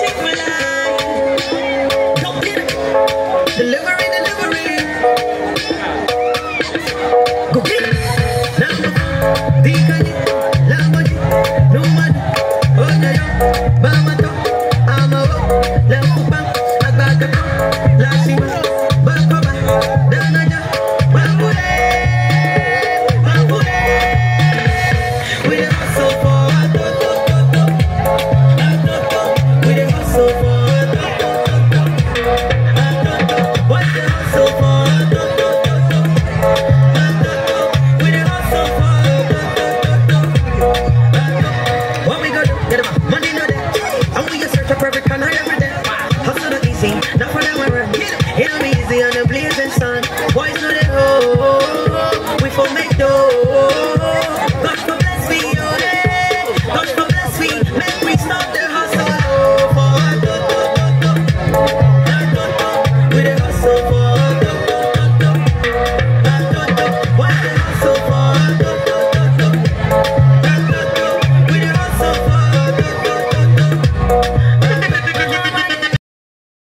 Money not there, and we a search for perfect and every day. Hustle not easy.